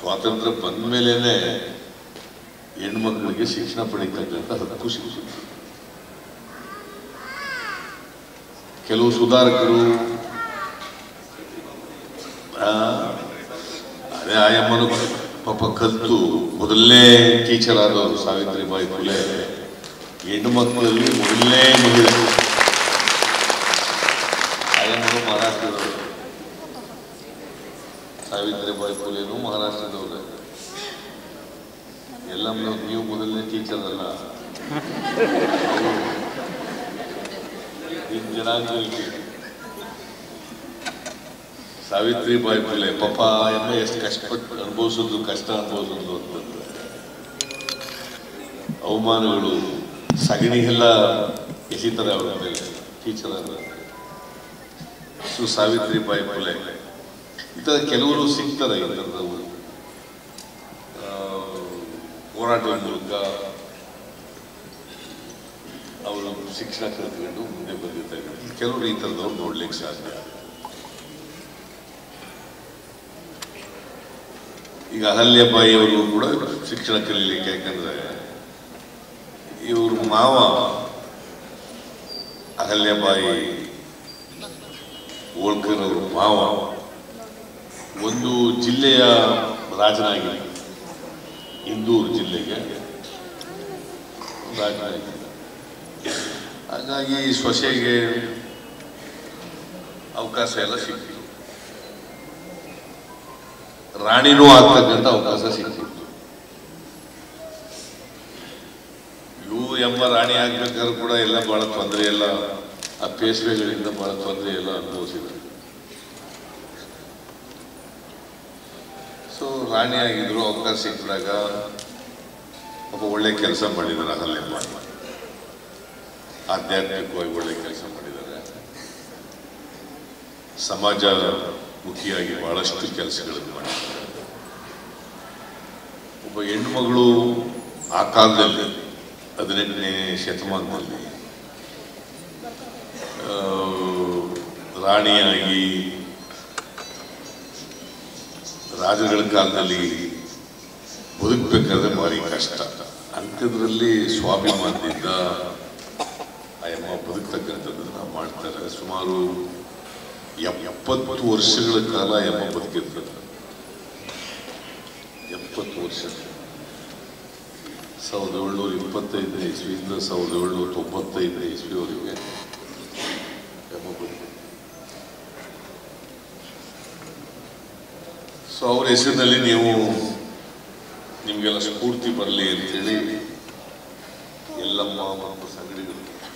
ಸ್ವಾತಂತ್ರ್ಯ ಬಂದ ಮೇಲೇನೆ ಹೆಣ್ಮಕ್ಳಿಗೆ ಶಿಕ್ಷಣ ಪಡೀತಕ್ಕಂಥ ಹಕ್ಕು ಸಿಕ್ಕಿತು. ಕೆಲವು ಸುಧಾರಕರು ಅದೇ ಆಯಮ್ಮನು ಪಾಪ ಕಲ್ತು ಮೊದಲನೇ ಟೀಚರ್ ಆದವರು ಸಾವಿತ್ರಿಬಾಯಿ ಫುಲೆ ಹೆಣ್ಣು ಮಕ್ಕಳಲ್ಲಿ ಮೊದಲನೇ ಮಹಿಳೆ. ಆಯಮ್ಮನು ಮಹಾರಾಷ್ಟ್ರದವರು, ಸಾವಿತ್ರಿಬಾಯಿ ಫುಲೆನೂ ಮಹಾರಾಷ್ಟ್ರದವ್ರೆ. ಎಲ್ಲ ನೀವು ಮೊದಲನೇ ಟೀಚರ್ ಅಲ್ಲ, ಜನಾಂಗದಲ್ಲಿ ಸಾವಿತ್ರಿಬಾಯಿ ಫುಲೆ ಪಾಪ ಎಮ್ಮ ಎಷ್ಟು ಕಷ್ಟಪಟ್ಟು ಅನುಭವಿಸೋದು, ಕಷ್ಟ ಅನುಭವಿಸೋದು ಅಂತಂದ್ರೆ ಅವಮಾನಗಳು, ಸಗಣಿಗೆಲ್ಲ ಎಸಿತಾರೆ ಅವರ ಮೇಲೆ ಟೀಚರ್ ಆದ. ಸಾವಿತ್ರಿಬಾಯಿ ಫುಲೆ ಈ ಥರ ಕೆಲವರು ಸಿಗ್ತಾರೆ. ಈ ಥರದವರು ಹೋರಾಟದ ಮೂಲಕ ಅವರು ಶಿಕ್ಷಣ ಕಲ್ತ್ಕೊಂಡು ಮುಂದೆ ಬಂದಿರ್ತಾರೆ. ಕೆಲವರು ಈ ಥರದವ್ರು ನೋಡ್ಲಿಕ್ಕೆ ಸಾಧ್ಯ. ಈಗ ಅಹಲ್ಯಬಾಯಿ ಅವರು ಕೂಡ ಶಿಕ್ಷಣ ಕಲೀಲಿಕ್ಕೆ, ಯಾಕಂದ್ರೆ ಇವರು ಮಾವ ಅಹಲ್ಯಬಾಯಿ ಹೋಳ್ಕರ್ ಅವರು ಮಾವ ಒಂದು ಜಿಲ್ಲೆಯ ರಾಜನಾಗಿ, ಇಂದೂರು ಜಿಲ್ಲೆಗೆ ರಾಜನಾಗಿ, ಹಾಗಾಗಿ ಸೊಸೆಗೆ ಅವಕಾಶ ಎಲ್ಲ ಸಿಕ್ಕಿತು. ರಾಣಿನೂ ಆಗ್ತಕ್ಕಂಥ ಅವಕಾಶ ಸಿಕ್ಕಿತ್ತು. ಇವು ಎಂಬ ರಾಣಿ ಆಗ್ಬೇಕಾದ್ರೂ ಕೂಡ ಎಲ್ಲ ಬಹಳ ತೊಂದರೆ, ಎಲ್ಲ ಆ ಪೇಶ್ವೆಗಳಿಂದ ಬಹಳ ತೊಂದರೆ ಎಲ್ಲ ಅನುಭವಿಸಿದ್ರು. ಸೊ ರಾಣಿ ಆಗಿದ್ರು, ಅವಕಾಶ ಸಿಕ್ಕಿದಾಗ ಒಬ್ಬ ಒಳ್ಳೆ ಕೆಲಸ ಮಾಡಿದ್ದಾರೆ. ಅಹಲ್ಯಬಾಯಿ ಆಧ್ಯಾತ್ಮಿಕವಾಗಿ ಒಳ್ಳೆ ಕೆಲಸ ಮಾಡಿದ್ದಾರೆ. ಸಮಾಜ ಮುಖಿಯಾಗಿ ಬಹಳಷ್ಟು ಕೆಲಸಗಳನ್ನು ಮಾಡಿದ್ದಾರೆ. ಒಬ್ಬ ಹೆಣ್ಣುಮಗಳು ಆ ಕಾಲದಲ್ಲಿ 18ನೇ ಶತಮಾನದಲ್ಲಿ ರಾಣಿಯಾಗಿ ರಾಜಗಳ ಕಾಲದಲ್ಲಿ ಬದುಕಬೇಕಾದ್ರೆ ಭಾರಿ ಕಷ್ಟ. ಅಂಥದ್ರಲ್ಲಿ ಸ್ವಾಭಿಮಾನದಿಂದ ಆ ಅಮ್ಮ ಬದುಕ್ತಕ್ಕಂಥದ್ದನ್ನು ನಾವು ಮಾಡ್ತಾರೆ. ಸುಮಾರು 70 ವರ್ಷಗಳ ಕಾಲ ಅಮ್ಮ ಬದುಕಿರ್ತದೆ. 70 ವರ್ಷ, 1725ನೇ ಇಸ್ವಿಯಿಂದ 1795ನೇ ಇಸ್ವಿಯವರೆಗೆ ಅಮ್ಮ ಬದುಕಿದ್ರು. ಸೊ ಅವ್ರ ಹೆಸರಿನಲ್ಲಿ ನೀವು ನಿಮಗೆಲ್ಲ ಸ್ಫೂರ್ತಿ ಬರಲಿ ಅಂತೇಳಿ ಎಲ್ಲಮ್ಮ ಮತ್ತು ಸಂಗಡಿಗಳು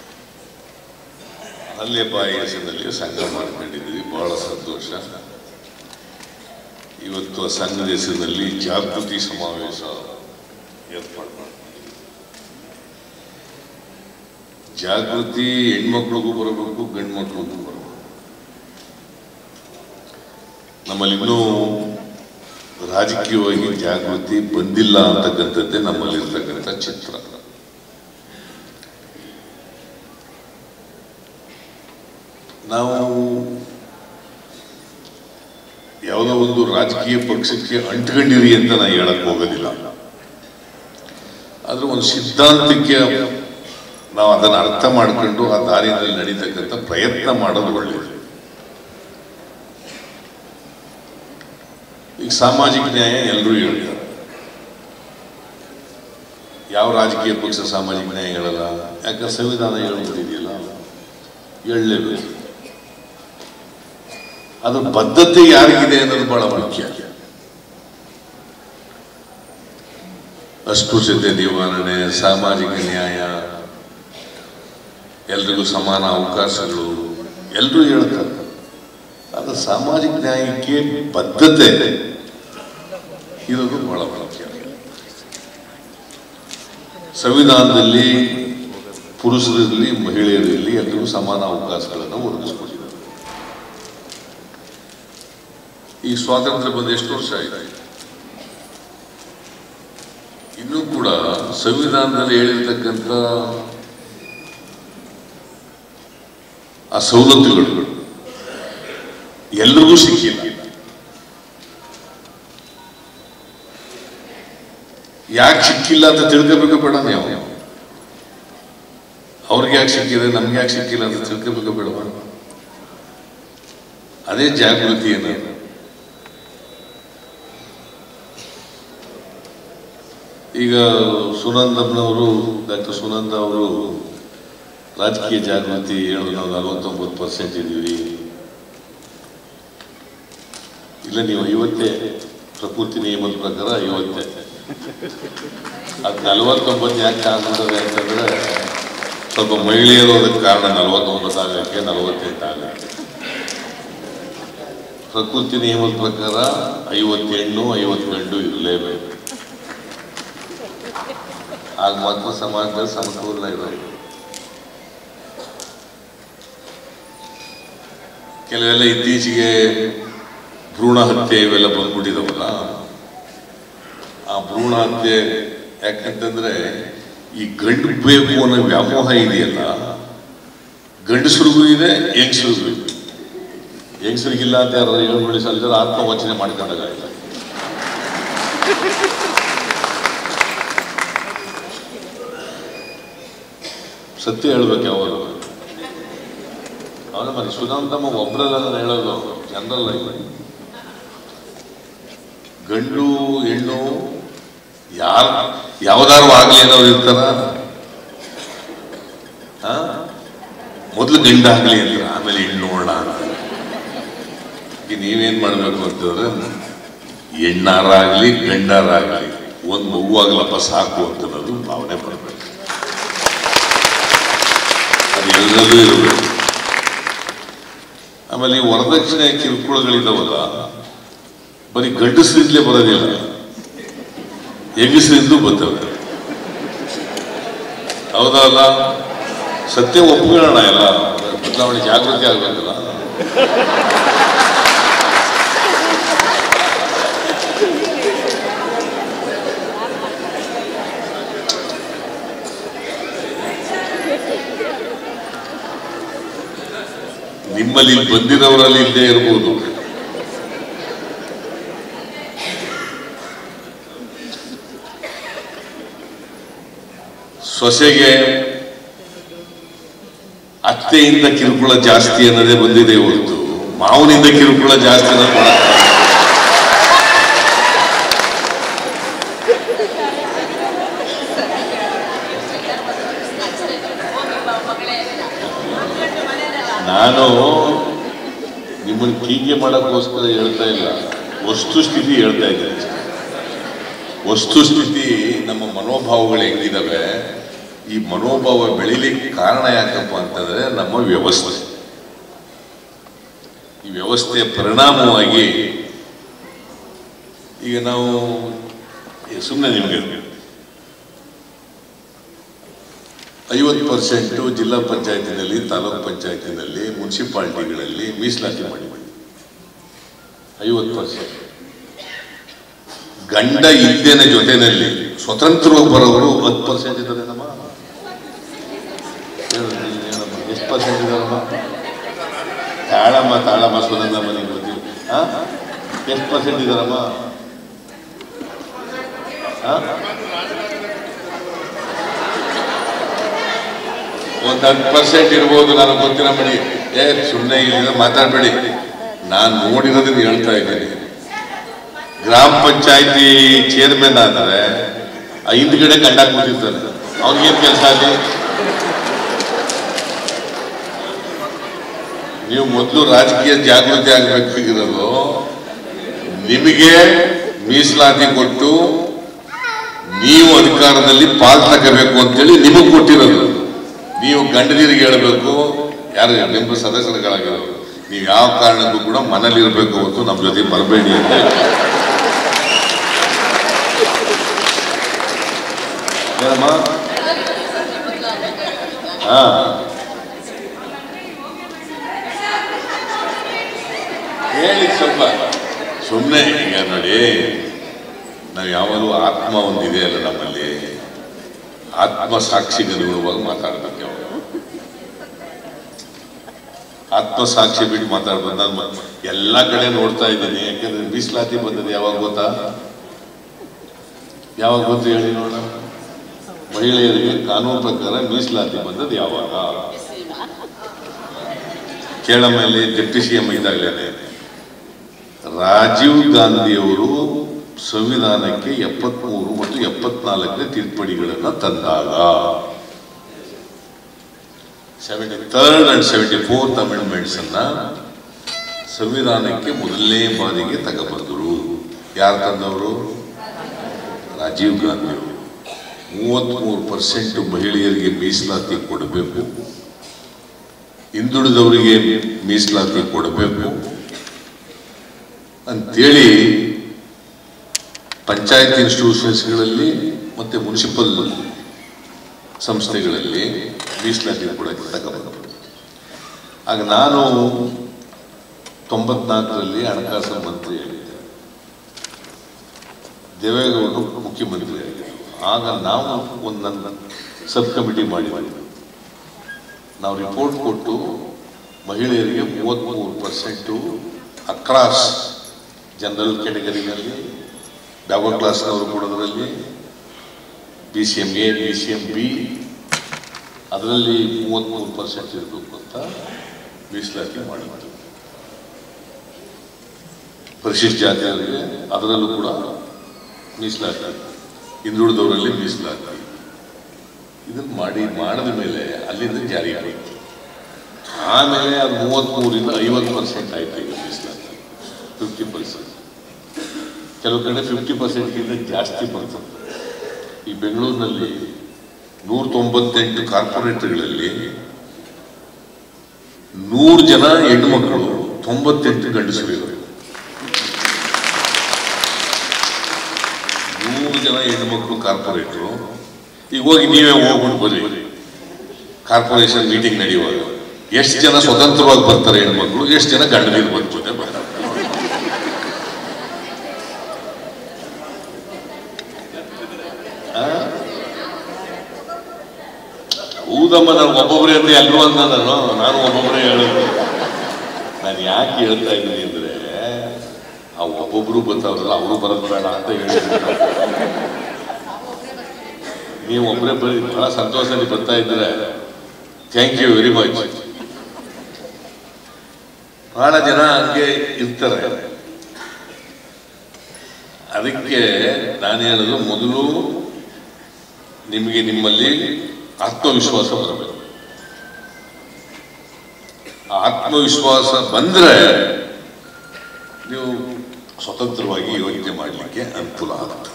ಅಹಲ್ಯಬಾಯಿ ಹೆಸರಿನಲ್ಲಿ ಸಂಘ ಮಾಡ್ಕೊಂಡಿದ್ದೀವಿ. ಬಹಳ ಸಂತೋಷ. ಇವತ್ತು ಆ ಸಂಘದ ಹೆಸರಿನಲ್ಲಿ ಜಾಗೃತಿ ಸಮಾವೇಶ ಏರ್ಪಾಡು ಮಾಡ್ತೀವಿ. ಜಾಗೃತಿ ಹೆಣ್ಮಕ್ಳಿಗೂ ಬರಬೇಕು, ಗಂಡು ಮಕ್ಳಿಗೂ ಬರಬೇಕು. ನಮ್ಮಲ್ಲಿ ಇನ್ನೂ ರಾಜಕೀಯವಾಗಿ ಜಾಗೃತಿ ಬಂದಿಲ್ಲ ಅಂತಕ್ಕಂಥದ್ದೇ ನಮ್ಮಲ್ಲಿರ್ತಕ್ಕಂಥ ಚಿತ್ರ. ನಾವು ಯಾವುದೋ ಒಂದು ರಾಜಕೀಯ ಪಕ್ಷಕ್ಕೆ ಅಂಟ್ಕೊಂಡಿರಿ ಅಂತ ನಾನು ಹೇಳಕ್ ಹೋಗೋದಿಲ್ಲ. ಆದ್ರೆ ಒಂದು ಸಿದ್ಧಾಂತಕ್ಕೆ ನಾವು ಅದನ್ನು ಅರ್ಥ ಮಾಡ್ಕೊಂಡು ಆ ದಾರಿಯಲ್ಲಿ ನಡೀತಕ್ಕಂಥ ಪ್ರಯತ್ನ ಮಾಡೋದು ಒಳ್ಳೆಯದು. ಈಗ ಸಾಮಾಜಿಕ ನ್ಯಾಯ ಎಲ್ಲರೂ ಹೇಳ್ತಾರೆ. ಯಾವ ರಾಜಕೀಯ ಪಕ್ಷ ಸಾಮಾಜಿಕ ನ್ಯಾಯ ಹೇಳಲ್ಲ? ಯಾಕಂದ್ರೆ ಸಂವಿಧಾನ ಹೇಳ್ಬಿಟ್ಟಿದೆಯಲ್ಲ, ಹೇಳಲೇಬೇಕು. ಅದು ಬದ್ಧತೆ ಯಾರಿಗಿದೆ ಅನ್ನೋದು ಬಹಳ ಮುಖ್ಯ. ಅಸ್ಪೃಶ್ಯತೆ ನಿವಾರಣೆ, ಸಾಮಾಜಿಕ ನ್ಯಾಯ, ಎಲ್ರಿಗೂ ಸಮಾನ ಅವಕಾಶಗಳು ಎಲ್ಲರೂ ಹೇಳ್ತಾರೆ. ಅದು ಸಾಮಾಜಿಕ ನ್ಯಾಯಕ್ಕೆ ಬದ್ಧತೆ ಇರೋದು ಬಹಳ ಮುಖ್ಯ. ಸಂವಿಧಾನದಲ್ಲಿ ಪುರುಷರಲ್ಲಿ ಮಹಿಳೆಯರಲ್ಲಿ ಎಲ್ರಿಗೂ ಸಮಾನ ಅವಕಾಶಗಳನ್ನು ಒದಗಿಸ್ಕೊಟ್ಟಿದ್ದಾರೆ. ಈ ಸ್ವಾತಂತ್ರ್ಯ ಬಂದ ಎಷ್ಟು ವರ್ಷ ಆಯಿತು? ಇನ್ನೂ ಕೂಡ ಸಂವಿಧಾನದಲ್ಲಿ ಹೇಳಿರ್ತಕ್ಕಂಥ ಆ ಸವಲತ್ತುಗಳು ಎಲ್ಲರಿಗೂ ಸಿಕ್ಕಿಲ್ಲ. ಯಾಕೆ ಸಿಕ್ಕಿಲ್ಲ ಅಂತ ತಿಳ್ಕೋಬೇಕು ಬೇಡ ನೀವು. ಅವ್ರಿಗೆ ಯಾಕೆ ಸಿಕ್ಕಿದೆ, ನಮ್ಗೆ ಯಾಕೆ ಸಿಕ್ಕಿಲ್ಲ ಅಂತ ತಿಳ್ಕೋಬೇಕು ಬೇಡ. ಅದೇ ಜಾಗೃತಿ ಏನಾದ್ರು. ಈಗ ಸುನಂದಮ್ಮನವರು, ಡಾಕ್ಟರ್ ಸುನಂದ ಅವರು ರಾಜಕೀಯ ಜಾಗೃತಿ ಹೇಳೋದು ನಾವು 49% ಇದ್ದೀವಿ. ಇಲ್ಲ, ನೀವು 50 ಪ್ರಕೃತಿ ನಿಯಮದ ಪ್ರಕಾರ 50. ಅದು 49 ಯಾಕೆ ಆಗ್ಬಿಡೋದು ಅಂತಂದ್ರೆ ಸ್ವಲ್ಪ ಮಹಿಳೆಯರು ಅದಕ್ಕೆ ಕಾರಣ. 49 ಆಗಕ್ಕೆ 48 ಆಗಕ್ಕೆ ಪ್ರಕೃತಿ ನಿಯಮದ ಪ್ರಕಾರ 50 ಹೆಣ್ಣು 50 ಗಂಡು ಇರಲೇಬೇಕು. ಆಗ ಮಾತ್ರ ಸಮಾಜದಲ್ಲಿ ಸಮತೋಲನ ಇರೋದು. ಕೆಲವೆಲ್ಲ ಇತ್ತೀಚೆಗೆ ಭ್ರೂಣ ಹತ್ಯೆ ಇವೆಲ್ಲ ಬಂದ್ಬಿಟ್ಟಿದಾವಲ್ಲ, ಆ ಭ್ರೂಣ ಹತ್ಯೆ ಯಾಕಂತಂದ್ರೆ ಈ ಗಂಡು ಬೇಕು ಅನ್ನೋ ವ್ಯಾಮೋಹ ಇದೆಯಲ್ಲ, ಗಂಡಸರಿಗೂ ಇದೆ, ಹೆಂಗಸರಿಗೂ ಇದೆ. ಹೆಂಗಸರಿಗಿಲ್ಲ ಅಂತ ಯಾರು ಹೇಳ್ಬಿಡಿ ಸಲ್ದಾರ ಆತ್ಮವಂಚನೆ ಮಾಡ್ಕೊಂಡಾಗ ಸತ್ಯ ಹೇಳ್ಬೇಕು ಯಾವಾಗ. ಅವನ మరి ಸುನಂದಮ್ಮ ಒಬ್ಬರಲ್ಲ ನಾನು ಹೇಳೋದು, ಜನರಲ್ ಆಗಿ ಗಂಡು ಹೆಣ್ಣು ಯಾವ್ದಾರು ಆಗ್ಲಿ ಅನ್ನೋರು ಇರ್ತಾರ. ಮೊದಲು ಗಂಡ ಆಗ್ಲಿ ಅಂತ, ಆಮೇಲೆ ಹೆಣ್ಣು ನೋಡೋಣ ಅಂತ. ನೀವೇನ್ ಮಾಡ್ಬೇಕು ಅಂತಂದ್ರೆ, ಹೆಣ್ಣಾರಾಗ್ಲಿ ಗಂಡಾರಾಗ್ಲಿ ಒಂದು ಮಗುವಾಗ್ಲಪ್ಪ ಸಾಕು ಅಂತನ್ನೋದು ಭಾವನೆ ಬರಬೇಕು. ಅದು ಎಲ್ಲದೂ ಇರಬೇಕು. ಆಮೇಲೆ ಈ ವರದಕ್ಷಿಣೆ ಕಿರುಕುಳಗಳಿದಾವಲ್ಲ, ಬರೀ ಗಂಡಸರಿಂದಲೇ ಬರೋದಿಲ್ಲ, ಹೆಂಗಸರಿಂದೂ ಬರ್ತವೆ. ಹೌದಲ್ಲ? ಸತ್ಯ ಒಪ್ಕೊಳ್ಳೋಣ. ಎಲ್ಲ ಬದಲಾವಣೆ ಜಾಗೃತಿ ಆಗ್ಬೇಕಲ್ಲ. ನಿಮ್ಮಲ್ಲಿ ಬಂದಿರೋರಲ್ಲಿ ಇಲ್ಲದೆ ಇರ್ಬೋದು. ಸೊಸೆಗೆ ಅತ್ತೆಯಿಂದ ಕಿರುಕುಳ ಜಾಸ್ತಿ ಅನ್ನೋದೇ ಬಂದಿದೆ ಹೊರತು ಮಾವನಿಂದ ಕಿರುಕುಳ ಜಾಸ್ತಿ ಅನ್ನೋದು ನಾನು ನಿಮ್ಮನ್ನು ಟೀಕೆ ಮಾಡೋಕ್ಕೋಸ್ಕರ ಹೇಳ್ತಾ ಇಲ್ಲ, ವಸ್ತುಸ್ಥಿತಿ ಹೇಳ್ತಾ ಇದ್ದೇನೆ. ವಸ್ತುಸ್ಥಿತಿ ನಮ್ಮ ಮನೋಭಾವಗಳು ಹೆಂಗಿದಾವೆ, ಈ ಮನೋಭಾವ ಬೆಳಿಲಿಕ್ಕೆ ಕಾರಣ ಯಾಕಪ್ಪ ಅಂತಂದ್ರೆ ನಮ್ಮ ವ್ಯವಸ್ಥೆ. ಈ ವ್ಯವಸ್ಥೆಯ ಪರಿಣಾಮವಾಗಿ ಈಗ ನಾವು ಸುಮ್ಮನೆ ನಿಮಗೆ 50% ಜಿಲ್ಲಾ ಪಂಚಾಯತಿನಲ್ಲಿ, ತಾಲೂಕು ಪಂಚಾಯತಿನಲ್ಲಿ, ಮುನ್ಸಿಪಾಲಿಟಿಗಳಲ್ಲಿ ಮೀಸಲಾತಿ ಮಾಡಿ 50%. ಗಂಡ ಇದ್ದೇನ ಜೊತೆಯಲ್ಲಿ ಸ್ವತಂತ್ರವಾಗಿ ಬರೋರು 10% ಇದ್ದಾರೆ. ನಮ್ಮ ಎಷ್ಟು ಪರ್ಸೆಂಟ್ ಇದಾರಮ್ಮ? ತಾಳಮ್ಮ ಸುನಂದಮ್ಮ ನಿಮ್ಗೆ ಗೊತ್ತಿಲ್ಲ. ಎಷ್ಟು ಪರ್ಸೆಂಟ್ ಇದಾರಮ್ಮ? 10% ಇರ್ಬೋದು, ನನಗೆ ಗೊತ್ತಿಲ್ಲ ಬಿಡಿ. ಸುಮ್ಮನೆ ಇಲ್ಲ ಮಾತಾಡಬೇಡಿ. ನಾನು ನೋಡಿರೋದನ್ನ ಹೇಳ್ತಾ ಇದ್ದೀನಿ. ಗ್ರಾಮ ಪಂಚಾಯತಿ ಚೇರ್ಮನ್ ಆದರೆ ಹಿಂದ್ಗಡೆ ಗಂಡ ಕೂತಿರ್ತಾನೆ, ಅವ್ನಿಗೇನು ಕೆಲಸ ಅಲ್ಲಿ? ನೀವು ಮೊದಲು ರಾಜಕೀಯ ಜಾಗೃತಿ ಆಗಬೇಕಾಗಿರೋದು, ನಿಮಗೆ ಮೀಸಲಾತಿ ಕೊಟ್ಟು ನೀವು ಅಧಿಕಾರದಲ್ಲಿ ಪಾಲ್ ತಗೋಬೇಕು ಅಂತೇಳಿ ನಿಮಗೆ ಕೊಟ್ಟಿರೋದು. ನೀವು ಗಂಡದಿರಿಗೆ ಹೇಳಬೇಕು, ಯಾರು ನಿಮ್ಮ ಸದಸ್ಯರುಗಳಾಗಿರೋದು, ನೀವು ಯಾವ ಕಾರಣಕ್ಕೂ ಕೂಡ ಮನೇಲಿ ಇರಬೇಕು ಹೊತ್ತು ನಮ್ಮ ಜೊತೆ ಬರಬೇಡಿ ಅಂತ. ಏನಮ್ಮ? ಹೇಳಿ ಸ್ವಲ್ಪ ಸುಮ್ಮನೆ. ಈಗ ನೋಡಿ, ನಾವು ಯಾವಾಗಲೂ ಆತ್ಮ ಒಂದಿದೆ ಅಲ್ಲ ನಮ್ಮಲ್ಲಿ, ಆತ್ಮ ಸಾಕ್ಷಿಗೆ ಅನುಗುಣವಾಗಿ ಮಾತಾಡ್ಬೇಕು. ಯಾವಾಗ ಆತ್ಮ ಸಾಕ್ಷಿ ಬಿಟ್ಟು ಮಾತಾಡ್ಬೋದು. ನಾನು ಎಲ್ಲ ಕಡೆ ನೋಡ್ತಾ ಇದ್ದೀನಿ. ಯಾಕಂದ್ರೆ ಮೀಸಲಾತಿ ಬಂದದ್ದು ಯಾವಾಗ ಗೊತ್ತಾ? ಯಾವಾಗ ಬಂತು ಹೇಳಿ ನೋಡೋಣ. ಮಹಿಳೆಯರಿಗೆ ಕಾನೂನು ಪ್ರಕಾರ ಮೀಸಲಾತಿ ಬಂದದ್ದು ಯಾವಾಗ? ಕೇಳಮ್ಮಲ್ಲಿ ಡೆಪ್ಟಿ CM ಇದ್ದಾಗಲೇ ರಾಜೀವ್ ಗಾಂಧಿಯವರು ಸಂವಿಧಾನಕ್ಕೆ 73 ಮತ್ತು 74ನೇ ತಿದ್ದುಪಡಿಗಳನ್ನು ತಂದಾಗ 73rd and 74th ಅಮೆಂಡ್ಮೆಂಟ್ಸ್ ಅನ್ನ ಸಂವಿಧಾನಕ್ಕೆ ಮೊದಲನೇ ಬಾರಿಗೆ ತಗೊಬಂದರು. ಯಾರು ತಂದವರು? ರಾಜೀವ್ ಗಾಂಧಿ ಅವರು. 33% ಮಹಿಳೆಯರಿಗೆ ಮೀಸಲಾತಿ ಕೊಡಬೇಕು, ಹಿಂದುಳಿದವರಿಗೆ ಮೀಸಲಾತಿ ಕೊಡಬೇಕು ಅಂತೇಳಿ ಪಂಚಾಯತ್ ಇನ್ಸ್ಟಿಟ್ಯೂಷನ್ಸ್ಗಳಲ್ಲಿ ಮತ್ತು ಮುನ್ಸಿಪಲ್ ಸಂಸ್ಥೆಗಳಲ್ಲಿ ಮೀಸಲಾತಿ ಕೊಡಕ್ಕೆ ತಗೊಬಂದರು. ಆಗ ನಾನು 94ರಲ್ಲಿ ಹಣಕಾಸು ಮಂತ್ರಿ ಆಗಿದ್ದೆ, ದೇವೇಗೌಡರು ಮುಖ್ಯಮಂತ್ರಿ ಆಗಿದ್ದರು. ಆಗ ನಾವು ಒಂದು ಸಬ್ ಕಮಿಟಿ ಮಾಡಿದ್ವಿ. ನಾವು ರಿಪೋರ್ಟ್ ಕೊಟ್ಟು ಮಹಿಳೆಯರಿಗೆ 33% ಅಕ್ರಾಸ್ ಜನರಲ್ ಕ್ಯಾಟಗರಿನಲ್ಲಿ, ಬ್ಯಾಕ್ವರ್ಡ್ ಕ್ಲಾಸ್ನವರು ಕೊಡೋದ್ರಲ್ಲಿ, BCMA BCMB ಅದರಲ್ಲಿ 33% ಇರಬೇಕು ಅಂತ ಮೀಸಲಾತಿ ಮಾಡಿದ್ರು. ಪರಿಶಿಷ್ಟ ಜಾತಿಯವರಿಗೆ ಅದರಲ್ಲೂ ಕೂಡ ಮೀಸಲಾತಿ, ಹಿಂದುಳಿದವರಲ್ಲಿ ಮೀಸಲಾತಿ. ಇದನ್ನು ಮಾಡಿದ ಮೇಲೆ ಅಲ್ಲಿಂದ ಜಾರಿ ಆಯಿತು. ಆಮೇಲೆ ಅದು 33ರಿಂದ 50% ಆಯಿತು. ಈಗ ಮೀಸಲಾತಿ 50%. ಕೆಲವು ಕಡೆ 50%ಗಿಂತ ಜಾಸ್ತಿ ಬರ್ತದೆ. ಈ ಬೆಂಗಳೂರಿನಲ್ಲಿ 198 ಕಾರ್ಪೊರೇಟರ್ಗಳಲ್ಲಿ 100 ಜನ ಹೆಣ್ಣು ಮಕ್ಕಳು, 98 ಗಂಡಸರು ಇದ್ದಾರೆ. 100 ಜನ ಹೆಣ್ಣು ಮಕ್ಕಳು ಕಾರ್ಪೊರೇಟರು. ಈಗ ಹೋಗಿ ನೀವೇ ಹೋಗ್ಬಿಟ್ಟು ಬರ್ರಿ, ಕಾರ್ಪೊರೇಷನ್ ಮೀಟಿಂಗ್ ನಡೆಯುವಾಗ ಎಷ್ಟು ಜನ ಸ್ವತಂತ್ರವಾಗಿ ಬರ್ತಾರೆ ಹೆಣ್ಮಕ್ಳು, ಎಷ್ಟು ಜನ ಗಂಡನಿಗೆ ಬರ್ತಾರೆ. ಹೌದಮ್ಮ, ನಾನು ಒಬ್ಬೊಬ್ಬರೇ ಅಂತ ಎಲ್ಲರೂ ಅಂತ ನಾನು ಒಬ್ಬೊಬ್ಬರೇ ಹೇಳೋದು. ನಾನು ಯಾಕೆ ಹೇಳ್ತಾ ಇದ್ದೀನಿ ಅಂದ್ರೆ, ಆ ಒಬ್ಬೊಬ್ರು ಬರ್ತಾವ್ರಲ್ಲ ಅವರು ಬರೋದು ಬೇಡ ಅಂತ ಹೇಳಿದ್ರು. ನೀವು ಒಬ್ಬರೇ ಬರೀ ಬಹಳ ಸಂತೋಷದಲ್ಲಿ ಬರ್ತಾ ಇದ್ರೆ ಥ್ಯಾಂಕ್ ಯು ವೆರಿ ಮಚ್. ಬಹಳ ಜನ ಹಂಗೆ ಇರ್ತಾರೆ. ಅದಕ್ಕೆ ನಾನು ಹೇಳೋದು, ಮೊದಲು ನಿಮಗೆ ನಿಮ್ಮಲ್ಲಿ ಆತ್ಮವಿಶ್ವಾಸ ಬರಬೇಕು. ಆ ಆತ್ಮವಿಶ್ವಾಸ ಬಂದ್ರೆ ನೀವು ಸ್ವತಂತ್ರವಾಗಿ ಯೋಚನೆ ಮಾಡಲಿಕ್ಕೆ ಅನುಕೂಲ ಆಗುತ್ತೆ.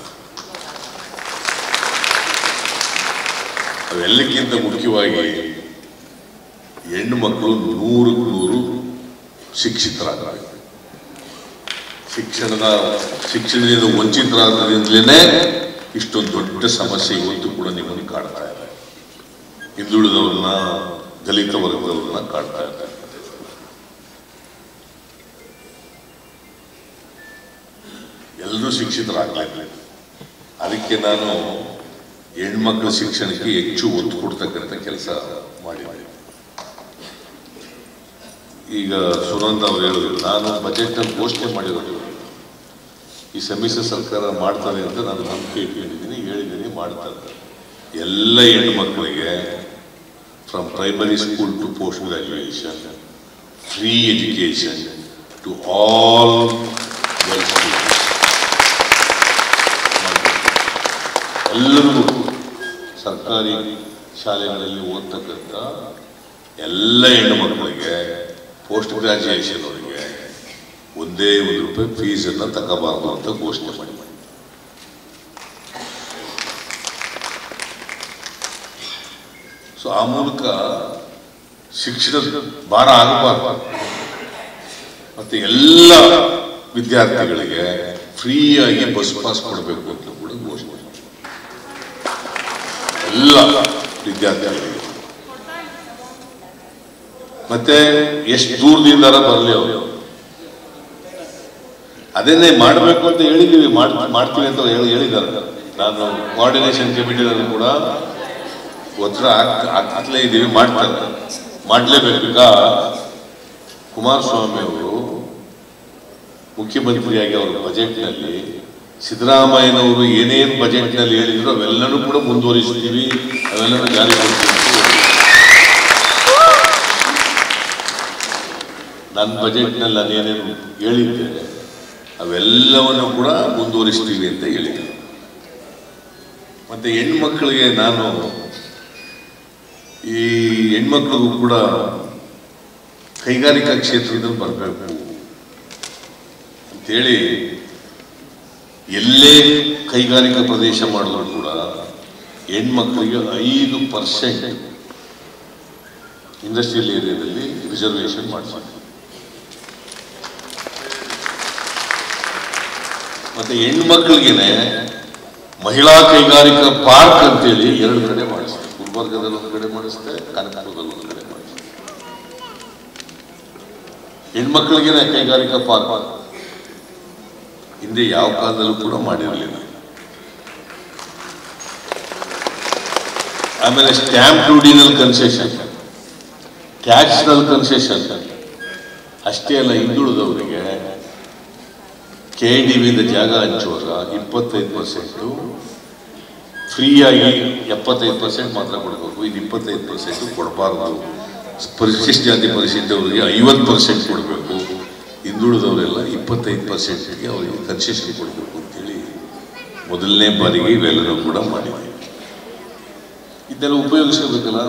ಅವೆಲ್ಲಕ್ಕಿಂತ ಮುಖ್ಯವಾಗಿ ಹೆಣ್ಣು ಮಕ್ಕಳು 100ಕ್ಕೆ 100 ಶಿಕ್ಷಿತರಾಗಬೇಕು. ಶಿಕ್ಷಣದಿಂದ ವಂಚಿತರಾದ್ರಿಂದಲೇ ಇಷ್ಟೊಂದು ದೊಡ್ಡ ಸಮಸ್ಯೆ ಇವತ್ತು ಕೂಡ ನಿಮ್ಮನ್ನು ಕಾಡ್ತಾ ಇದೆ. ಹಿಂದುಳಿದವ್ರನ್ನ, ದಲಿತ ವರ್ಗದವ್ರನ್ನ ಕಾಡ್ತಾ ಇದೆ. ಎಲ್ಲರೂ ಶಿಕ್ಷಿತರಾಗಲಿಲ್ಲ. ಅದಕ್ಕೆ ನಾನು ಹೆಣ್ಮಕ್ಳ ಶಿಕ್ಷಣಕ್ಕೆ ಹೆಚ್ಚು ಒತ್ತು ಕೊಡ್ತಕ್ಕಂಥ ಕೆಲಸ ಮಾಡಿದೆ. ಈಗ ಸುನಂದ ಅವರು ಹೇಳಿದ್ರು, ನಾನು ಬಜೆಟ್ನಲ್ಲಿ ಘೋಷಣೆ ಮಾಡಿರೋದು ಈ ಸಮ್ಮಿಶ್ರ ಸರ್ಕಾರ ಮಾಡ್ತಾರೆ ಅಂತ ನಾನು ನಂಬಿಕೆ ಇಟ್ಕೊಂಡಿದ್ದೀನಿ, ಹೇಳಿದ್ದೀನಿ, ಮಾಡ್ತಾರೆ. ಎಲ್ಲ ಹೆಣ್ಣು ಮಕ್ಕಳಿಗೆ from primary school to post graduation free education to all girls schools. ಎಲ್ಲರಿಗೂ ಸರ್ಕಾರಿ ಶಾಲೆಗಳಲ್ಲಿ ಓದ್ತಕ್ಕಂಥ ಎಲ್ಲ ಹೆಣ್ಣು ಮಕ್ಕಳಿಗೆ ಪೋಸ್ಟ್ ಗ್ರಾಜುಯೇಷನ್ ಅವರಿಗೆ ಒಂದೇ ₹1 ಫೀಸನ್ನು ತಗೋಬಾರ್ದು ಅಂತ ಘೋಷಣೆ ಮಾಡಿ. ಸೊ ಆ ಮೂಲಕ ಶಿಕ್ಷಣದ ಭಾರ ಆಗಬಾರ್ದು. ಮತ್ತೆ ಎಲ್ಲ ವಿದ್ಯಾರ್ಥಿಗಳಿಗೆ ಫ್ರೀಯಾಗಿ ಬಸ್ ಪಾಸ್ ಕೊಡಬೇಕು ಅಂತ ಕೂಡ ಘೋಷಣೆ ಮಾಡಿ. ಎಲ್ಲ ವಿದ್ಯಾರ್ಥಿಗಳಿಗೆ ಮತ್ತೆ ಎಷ್ಟು ದೂರದಿಂದ ಬರಲಿ ಅವರು ಅದನ್ನೇ ಮಾಡಬೇಕು ಅಂತ ಹೇಳಿದ್ದೀವಿ, ಮಾಡ್ತೀವಿ ಅಂತ ಹೇಳಿದ್ದಾರೆ. ನಾನು ಕೋಆರ್ಡಿನೇಷನ್ ಕಮಿಟಿನಲ್ಲಿ ಕೂಡ ಒತ್ತಡ ಹಾಕ್ಲೇ ಇದ್ದೀವಿ, ಮಾಡ್ತಾರೆ, ಮಾಡಲೇಬೇಕು. ಈಗ ಕುಮಾರಸ್ವಾಮಿ ಅವರು ಮುಖ್ಯಮಂತ್ರಿಯಾಗಿ ಅವರ ಬಜೆಟ್ನಲ್ಲಿ ಸಿದ್ದರಾಮಯ್ಯನವರು ಏನೇನು ಬಜೆಟ್ನಲ್ಲಿ ಹೇಳಿದ್ರು ಅವೆಲ್ಲನೂ ಕೂಡ ಮುಂದುವರಿಸ್ತೀವಿ, ಅವೆಲ್ಲನೂ ಜಾರಿ ಮಾಡ್ತೀವಿ. ನನ್ನ ಬಜೆಟ್ನಲ್ಲಿ ನಾನೇನೇನು ಹೇಳಿದ್ದೇನೆ ಅವೆಲ್ಲವನ್ನು ಕೂಡ ಮುಂದುವರಿಸ್ತೀವಿ ಅಂತ ಹೇಳಿದ್ದೇನೆ. ಮತ್ತೆ ಹೆಣ್ಮಕ್ಳಿಗೆ ನಾನು ಈ ಹೆಣ್ಮಕ್ಳಿಗೂ ಕೂಡ ಕೈಗಾರಿಕಾ ಕ್ಷೇತ್ರದಲ್ಲಿ ಬರಬೇಕು ಅಂತೇಳಿ ಎಲ್ಲೇ ಕೈಗಾರಿಕಾ ಪ್ರದೇಶ ಮಾಡಿದ್ರು ಕೂಡ ಹೆಣ್ಮಕ್ಳಿಗೆ 5% ಇಂಡಸ್ಟ್ರಿಯಲ್ ಏರಿಯಾದಲ್ಲಿ ರಿಸರ್ವೇಶನ್ ಮಾಡಿಸ್ತಾರೆ. ಮತ್ತೆ ಹೆಣ್ಮಕ್ಳಿಗೆನೆ ಮಹಿಳಾ ಕೈಗಾರಿಕಾ ಪಾರ್ಕ್ ಅಂತೇಳಿ 2 ಕಡೆ ಮಾಡಿಸ್ತಾರೆ. ಗುಲ್ಬರ್ಗದಲ್ಲಿ 1 ಕಡೆ ಮಾಡಿಸ್ತಾರೆ, ಕನಕಪುರದಲ್ಲಿ 1 ಕಡೆ ಮಾಡಿಸ್ತಾರೆ. ಹೆಣ್ಮಕ್ಳಿಗೆನೆ ಕೈಗಾರಿಕಾ ಪಾರ್ಕ್ ಹಿಂದೆ ಯಾವ ಕಾಲದಲ್ಲೂ ಕೂಡ ಮಾಡಿರಲಿಲ್ಲ. ಆಮೇಲೆ ಸ್ಟ್ಯಾಂಪ್ ಡ್ಯೂಟಿನಲ್ಲಿ ಕನ್ಸೆಷನ್, ಟ್ಯಾಕ್ಸ್ನಲ್ಲಿ ಕನ್ಸೆಷನ್. ಅಷ್ಟೇ ಅಲ್ಲ, ಹಿಂದುಳಿದವರಿಗೆ KIDBಯಿಂದ ಜಾಗ ಹಂಚುವಾಗ 25% ಫ್ರೀಯಾಗಿ 75% ಮಾತ್ರ ಕೊಡಬೇಕು. ಇದು 25% ಕೊಡಬಾರ್ದು. ಪರಿಶಿಷ್ಟ ಜಾತಿ ಪರಿಶಿಷ್ಟವರಿಗೆ 50% ಕೊಡಬೇಕು. ಹಿಂದುಳಿದವರೆಲ್ಲ 25%ಗೆ ಅವರಿಗೆ ಕನ್ಸೆಷನ್ ಕೊಡಬೇಕು ಅಂತೇಳಿ ಮೊದಲನೇ ಬಾರಿಗೆ ಇವೆಲ್ಲರೂ ಕೂಡ ಮಾಡಿದೆ. ಇದೆಲ್ಲ ಉಪಯೋಗಿಸಬೇಕಲ್ಲ.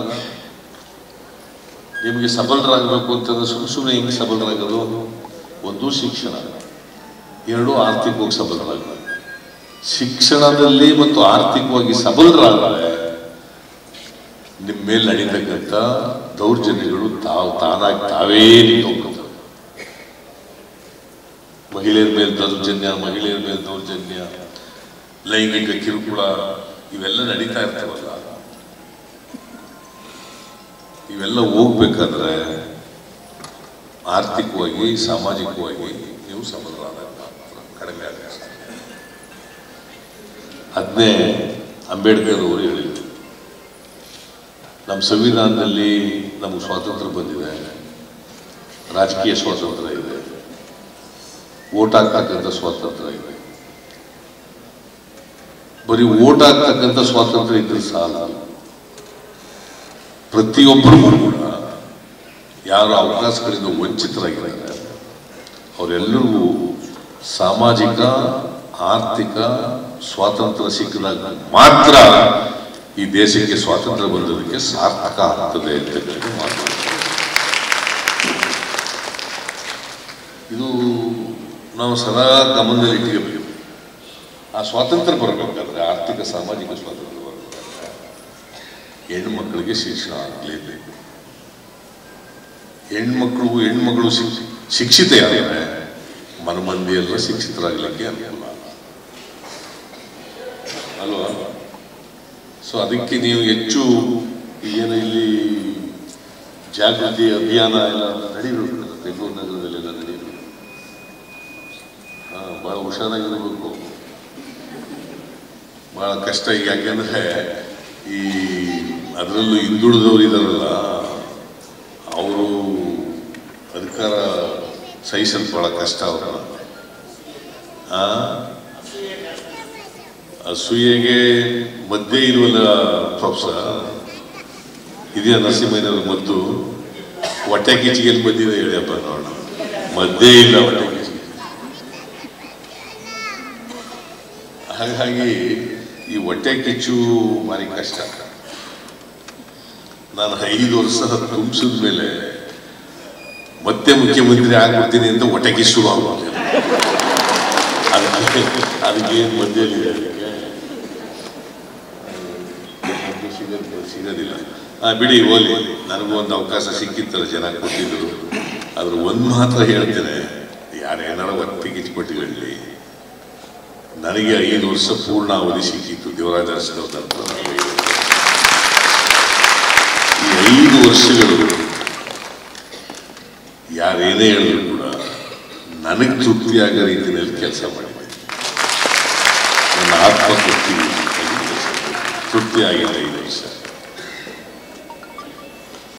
ನಿಮಗೆ ಸಬಲರಾಗಬೇಕು ಅಂತಂದ್ರೆ ಸುಮ್ಮನೆ ಹೆಂಗೆ ಸಬಲರಾಗೋದು? ಒಂದು ಶಿಕ್ಷಣ, 2 ಆರ್ಥಿಕವಾಗಿ ಸಬಲರಾಗಬೇಕು. ಶಿಕ್ಷಣದಲ್ಲಿ ಮತ್ತು ಆರ್ಥಿಕವಾಗಿ ಸಬಲರಾದರೆ ನಿಮ್ಮ ಮೇಲೆ ನಡೀತಕ್ಕಂಥ ದೌರ್ಜನ್ಯಗಳು ತಾನಾಗಿ ತಾವೇ ಹೋಗ್ತವೆ. ಮಹಿಳೆಯರ ಮೇಲೆ ದೌರ್ಜನ್ಯ, ಲೈಂಗಿಕ ಕಿರುಕುಳ ಇವೆಲ್ಲ ನಡೀತಾ ಇರ್ತಾವಲ್ಲ, ಇವೆಲ್ಲ ಹೋಗ್ಬೇಕಾದ್ರೆ ಆರ್ಥಿಕವಾಗಿ ಸಾಮಾಜಿಕವಾಗಿ ನೀವು ಸಬಲರಾದಾಗ ಕಡಿಮೆ ಆಗುತ್ತೆ. ಅದನ್ನೇ ಅಂಬೇಡ್ಕರ್ ಅವರು ಹೇಳಿದರು. ನಮ್ಮ ಸಂವಿಧಾನದಲ್ಲಿ ನಮಗೆ ಸ್ವಾತಂತ್ರ್ಯ ಬಂದಿದೆ, ರಾಜಕೀಯ ಸ್ವಾತಂತ್ರ್ಯ ಇದೆ, ಓಟ್ ಹಾಕ್ತಕ್ಕಂಥ ಸ್ವಾತಂತ್ರ್ಯ ಇದೆ. ಬರೀ ಓಟ್ ಹಾಕ್ತಕ್ಕಂಥ ಸ್ವಾತಂತ್ರ್ಯ ಇದ್ರೆ ಸಾಲ. ಪ್ರತಿಯೊಬ್ಬರಿಗೂ ಕೂಡ ಯಾರು ಅವಕಾಶಗಳಿಂದ ವಂಚಿತರಾಗಿದ್ದಾರೆ ಅವರೆಲ್ಲರಿಗೂ ಸಾಮಾಜಿಕ ಆರ್ಥಿಕ ಸ್ವಾತಂತ್ರ್ಯ ಸಿಕ್ಕಿದಾಗ ಮಾತ್ರ ಈ ದೇಶಕ್ಕೆ ಸ್ವಾತಂತ್ರ್ಯ ಬಂದದಕ್ಕೆ ಸಾರ್ಥಕ ಆಗ್ತದೆ ಅಂತ ಮಾತಾಡ್ತಾರೆ. ಇದು ನಾವು ಸದಾ ಗಮನದಲ್ಲಿ ಇಟ್ಕೋಬೇಕು. ಆ ಸ್ವಾತಂತ್ರ್ಯ ಬರಬೇಕಾದ್ರೆ, ಆರ್ಥಿಕ ಸಾಮಾಜಿಕ ಸ್ವಾತಂತ್ರ್ಯ ಬರಬೇಕಾದ್ರೆ ಹೆಣ್ಣು ಮಕ್ಕಳಿಗೆ ಶಿಕ್ಷಣ ಆಗಲೇಬೇಕು. ಹೆಣ್ಮಗಳು ಶಿಕ್ಷಿತೆಯಾದರೆ ಮನಮಂದಿಯೆಲ್ಲ ಶಿಕ್ಷಿತರಾಗಲಿಕ್ಕೆ ಅನುಕೂಲ ಅಲ್ವಾ? ಸೊ ಅದಕ್ಕೆ ನೀವು ಹೆಚ್ಚು ಏನು ಇಲ್ಲಿ ಜಾಗೃತಿ ಅಭಿಯಾನ ಎಲ್ಲ ನಡೀಬೇಕು. ಬೆಂಗಳೂರು ನಗರದಲ್ಲೆಲ್ಲ ನಡೀಬೇಕು. ಭಾಳ ಹುಷಾರಾಗಿರಬೇಕು. ಭಾಳ ಕಷ್ಟ. ಯಾಕೆಂದರೆ ಈ ಅದರಲ್ಲೂ ಹಿಂದುಳಿದವರು ಇದಾರಲ್ಲ, ಅವರು ಅಧಿಕಾರ ಸಹಿಸಲು ಭಾಳ ಕಷ್ಟ. ಅವರ ಅಸೂಯೆಗೆ ಮಧ್ಯೆ ಇರುವಲ್ಲ ಪ್ರೊಫೆಸ ಇದೆಯಾ ನರಸಿಂಹಯ್ಯನವ್ರ ಮದ್ದು ಹೊಟ್ಟೆ ಕಿಚ್ಚಿಗೆಲ್ಲಿ ಬಂದಿದೆ ಹೇಳಿಯಪ್ಪ ನೋಡೋಣ. ಮಧ್ಯೆ ಇಲ್ಲ ಹೊಟ್ಟೆ ಕಿಚ್ಚಿಗೆ. ಹಾಗಾಗಿ ಈ ಹೊಟ್ಟೆ ಕಿಚ್ಚು ಭಾರಿ ಕಷ್ಟ. ನಾನು 5 ವರ್ಷ ತುಂಬಿಸಿದ ಮೇಲೆ ಮತ್ತೆ ಮುಖ್ಯಮಂತ್ರಿ ಆಗ್ಬಿಡ್ತೀನಿ ಅಂತ ಹೊಟ್ಟೆ ಕಿಚ್ಚು ಶುರು ಆಗ್ಬೋದು. ಅದಕ್ಕೇನು ಮಧ್ಯೆಯಲ್ಲಿದೆ, ಅದಕ್ಕೆ ಸಿಗೋದಿಲ್ಲ. ಬಿಡಿ ಹೋಲಿ. ನನಗೂ ಒಂದು ಅವಕಾಶ ಸಿಕ್ಕಿತ್ತಲ್ಲ, ಜನ ಕೊಟ್ಟಿದ್ರು. ಆದ್ರೆ ಒಂದು ಮಾತ್ರ ಹೇಳ್ತೇನೆ, ಯಾರೇನಾರ ಹೊಟ್ಟೆ ಕಿಚ್ಚಿಪಟ್ಟು ಹೇಳಲಿ, ನನಗೆ 5 ವರ್ಷ ಪೂರ್ಣ ಅವಧಿ ಸಿಕ್ಕಿತ್ತು ದೇವರಾಜ ಅರಸಿನವ್ರ. ಈ 5 ವರ್ಷಗಳು ಯಾರೇನೇ ಹೇಳಿದ್ರು ಕೂಡ ನನಗೆ ತೃಪ್ತಿಯಾಗೋ ರೀತಿಯಲ್ಲಿ ಕೆಲಸ ಮಾಡಿದೆ. ನನ್ನ ಆತ್ಮತೃಪ್ತಿ ತೃಪ್ತಿಯಾಗಿದೆ 5 ವರ್ಷ.